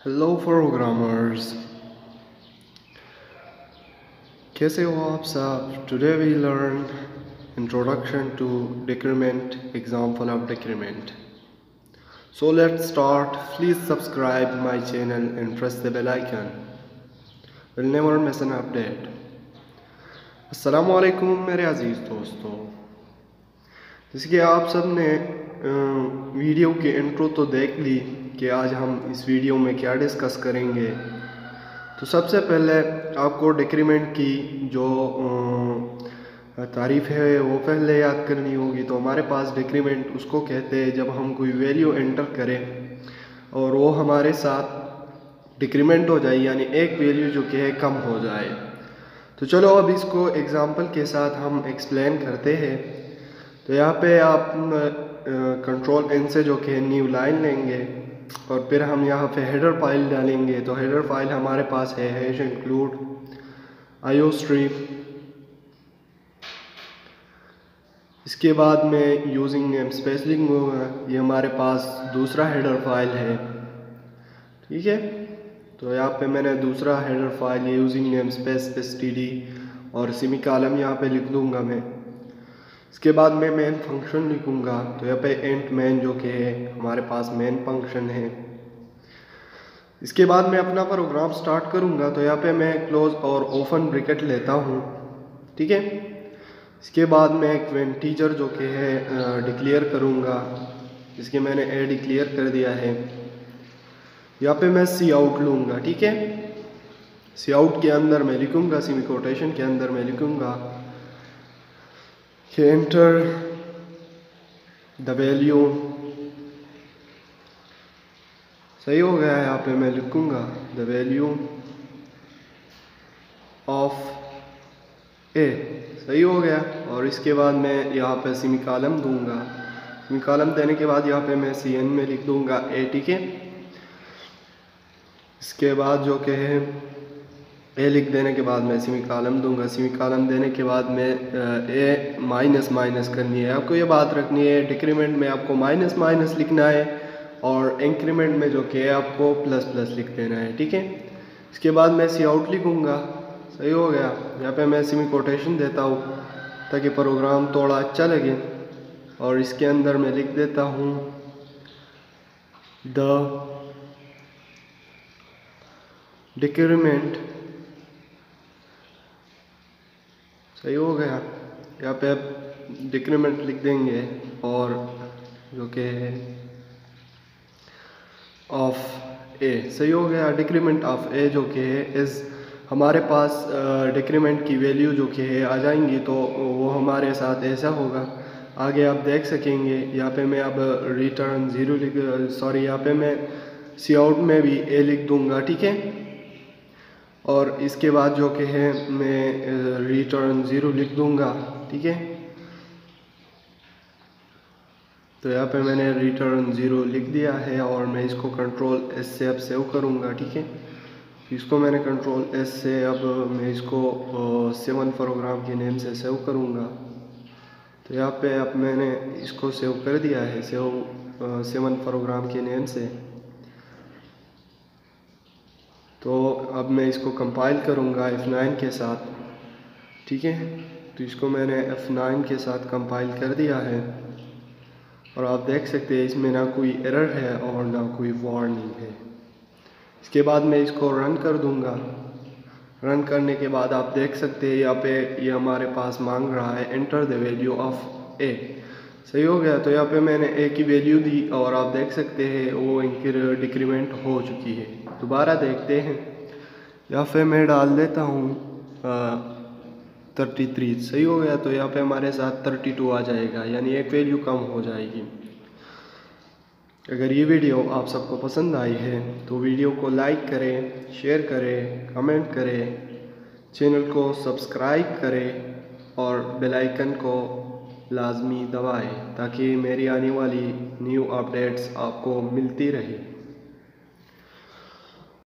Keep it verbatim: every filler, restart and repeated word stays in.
Hello programmers, कैसे हो आप सब। Today we learn introduction to decrement, example of decrement. So let's start. Please subscribe my channel and press the bell icon. Will never miss an update. अस्सलामु अलैकुम मेरे अजीज़ दोस्तों। जैसे कि आप सब ने वीडियो की इंट्रो तो देख ली कि आज हम इस वीडियो में क्या डिस्कस करेंगे। तो सबसे पहले आपको डिक्रीमेंट की जो तारीफ़ है वो पहले याद करनी होगी। तो हमारे पास डिक्रीमेंट उसको कहते हैं जब हम कोई वैल्यू एंटर करें और वो हमारे साथ डिक्रीमेंट हो जाए, यानी एक वैल्यू जो कि है कम हो जाए। तो चलो अब इसको एग्जांपल के साथ हम एक्सप्लेन करते हैं। तो यहाँ पे आप कंट्रोल एन से जो कि न्यू लाइन लेंगे और फिर हम यहाँ पे हेडर फाइल डालेंगे। तो हेडर फाइल हमारे पास है हैश इंक्लूड आईओ स्ट्रीम। इसके बाद में यूजिंग नेम स्पेस लिंक होगा, ये हमारे पास दूसरा हेडर फाइल है, ठीक है। तो यहाँ पे मैंने दूसरा header file using namespace S T D और सिमी कॉलम यहाँ पे लिख दूंगा मैं। इसके बाद मैं मेन फंक्शन लिखूंगा। तो यहाँ पे एंट मेन जो कि है हमारे पास मेन फंक्शन है। इसके बाद मैं अपना प्रोग्राम स्टार्ट करूंगा। तो यहाँ पे मैं क्लोज और ओपन ब्रैकेट लेता हूँ, ठीक है। इसके बाद मैं एक टीचर जो कि है डिक्लेयर करूंगा, इसके मैंने ए डिक्लेयर कर दिया है। यहाँ पे मैं सी आउट लूँगा, ठीक है। सी आउट के अंदर मैं लिखूंगा, सेमी कोटेशन के अंदर मैं लिखूंगा कि एंटर द वैल्यू, सही हो गया है। यहाँ पे मैं लिखूंगा द वैल्यू ऑफ ए, सही हो गया। और इसके बाद मैं यहाँ पे सेमी कॉलम दूंगा। सेमी कॉलम देने के बाद यहाँ पे मैं सी एन में लिख दूंगा ए, ठीक है। इसके बाद जो कि है ए लिख देने के बाद मैं सेमी कॉलम दूंगा। सेमी कॉलम देने के बाद मैं ए माइनस माइनस करनी है। आपको ये बात रखनी है, डिक्रीमेंट में आपको माइनस माइनस लिखना है और इंक्रीमेंट में जो कि है आपको प्लस प्लस लिख देना है, ठीक है। इसके बाद मैं सी आउट लिखूंगा, सही हो गया। यहाँ पे मैं सेमी कोटेशन देता हूँ ताकि प्रोग्राम थोड़ा अच्छा लगे। और इसके अंदर मैं लिख देता हूँ द डिक्रीमेंट, सही हो गया। यहाँ पे आप डिक्रीमेंट लिख देंगे और जो कि है ऑफ ए, सही हो गया। डिक्रीमेंट ऑफ ए जो कि है इस हमारे पास डिक्रीमेंट की वैल्यू जो कि है आ जाएंगी। तो वो हमारे साथ ऐसा होगा, आगे आप देख सकेंगे। यहाँ पे मैं अब रिटर्न ज़ीरो लिख सॉरी यहाँ पे मैं सी आउट में भी ए लिख दूंगा, ठीक है। और इसके बाद जो कि है मैं रिटर्न ज़ीरो लिख दूंगा, ठीक है। तो यहाँ पे मैंने रिटर्न ज़ीरो लिख दिया है और मैं इसको कंट्रोल एस से अब सेव करूँगा, ठीक है। इसको मैंने कंट्रोल एस से अब मैं इसको सेवन प्रोग्राम के नेम से सेव करूँगा। तो यहाँ पे अब मैंने इसको सेव कर दिया है, सेव सेवन प्रोग्राम के नेम से। तो अब मैं इसको कंपाइल करूँगा एफ नाइन के साथ, ठीक है। तो इसको मैंने एफ नाइन के साथ कंपाइल कर दिया है और आप देख सकते हैं इसमें ना कोई एरर है और ना कोई वार्निंग है। इसके बाद मैं इसको रन कर दूंगा। रन करने के बाद आप देख सकते हैं यहाँ पे ये यह हमारे पास मांग रहा है enter the value of a, सही हो गया। तो यहाँ पे मैंने ए की वैल्यू दी और आप देख सकते हैं वो डिक्रीमेंट हो चुकी है। दोबारा देखते हैं, यहाँ पे मैं डाल देता हूँ थर्टी थ्री, सही हो गया। तो यहाँ पे हमारे साथ थर्टी टू आ जाएगा, यानी एक वैल्यू कम हो जाएगी। अगर ये वीडियो आप सबको पसंद आई है तो वीडियो को लाइक करें, शेयर करें, कमेंट करें, चैनल को सब्सक्राइब करें और बेल आइकन को लाजमी दबाएं ताकि मेरी आने वाली न्यू अपडेट्स आपको मिलती रहे।